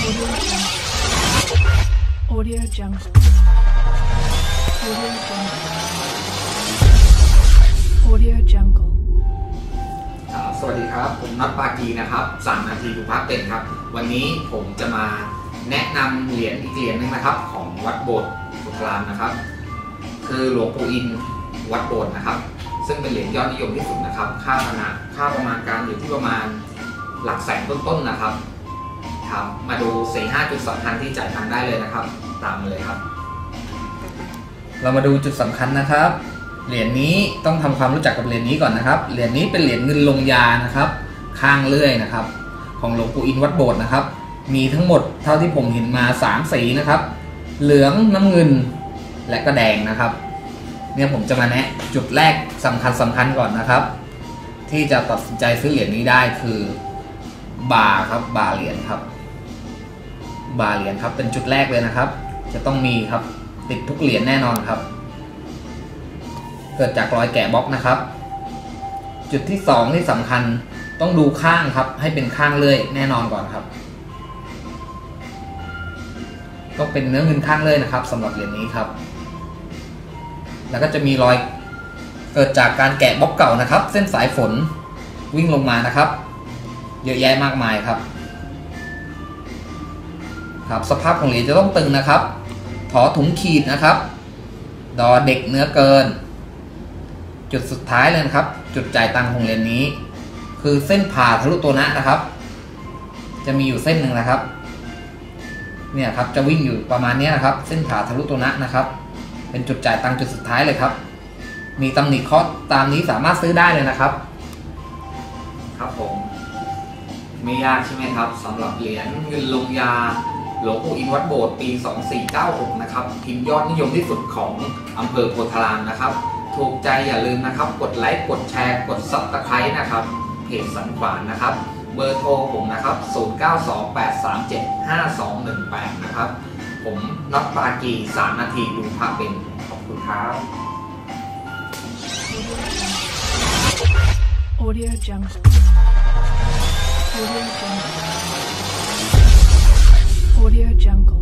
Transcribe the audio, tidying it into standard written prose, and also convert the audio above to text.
Audio Jungle. Audio Jungle. Audio Jungle. สวัสดีครับผมน็อตปากีนะครับ3 นาทีดูพระเป็นครับวันนี้ผมจะมาแนะนำเหรียญอีกเหรียญนึงนะครับของวัดโบสถ์โพธารามนะครับคือหลวงปู่อินวัดโบสถ์นะครับซึ่งเป็นเหรียญยอดนิยมที่สุดนะครับค่าประมาณการอยู่ที่ประมาณหลักแสนต้นๆนะครับมาดู 4-5 จุดสำคัญที่จ่ายตังค์ได้เลยนะครับตามมาเลยครับเรามาดูจุดสำคัญนะครับเหรียญนี้ต้องทำความรู้จักกับเหรียญนี้ก่อนนะครับเหรียญนี้เป็นเหรียญเงินลงยานะครับข้างเลื่อยนะครับของหลวงปู่อินวัดโบสถ์นะครับมีทั้งหมดเท่าที่ผมเห็นมา3 สีนะครับเหลืองน้ำเงินและก็แดงนะครับเนี่ยผมจะมาแนะจุดแรกสำคัญก่อนนะครับที่จะตัดสินใจซื้อเหรียญนี้ได้คือบาร์ครับบาร์เหรียญครับบาร์เหรียญครับเป็นจุดแรกเลยนะครับจะต้องมีครับติดทุกเหรียญแน่นอนครับเกิดจากรอยแกะบล็อกนะครับจุดที่2ที่สำคัญต้องดูข้างครับให้เป็นข้างเลื่อยแน่นอนก่อนครับต้องเป็นเนื้อเงินข้างเลื่อยนะครับสำหรับเหรียญนี้ครับแล้วก็จะมีรอยเกิดจากการแกะบล็อกเก่านะครับเส้นสายฝนวิ่งลงมานะครับเยอะแยะมากมายครับสภาพของเหรียญจะต้องตึงนะครับถอถุงขีดนะครับดอเด็กเนื้อเกินจุดสุดท้ายเลยนะครับจุดจ่ายตังค์ของเหรียญนี้คือเส้นผ่าทะลุตัวนะนะครับจะมีอยู่เส้นหนึ่งนะครับเนี่ยครับจะวิ่งอยู่ประมาณนี้นะครับเส้นผ่าทะลุตัวนะนะครับเป็นจุดจ่ายตังค์จุดสุดท้ายเลยครับมีตำหนิเคาะตามนี้สามารถซื้อได้เลยนะครับครับผมไม่ยากใช่ไหมครับสำหรับเหรียญเงินลงยาหลวงปู่อินวัดโบสถ์ปี 2496 นะครับพิมพ์ยอดนิยมที่สุดของอำเภอโพธารามนะครับถูกใจอย่าลืมนะครับกดไลค์กดแชร์กดซับสไครต์นะครับเพจสันขวานนะครับเบอร์โทรผมนะครับ 0928375218 นะครับผมน็อตปากี3 นาทีดูพระเป็นขอบคุณครับ Audio Jungle. Audio Jungle. Audio Jungle.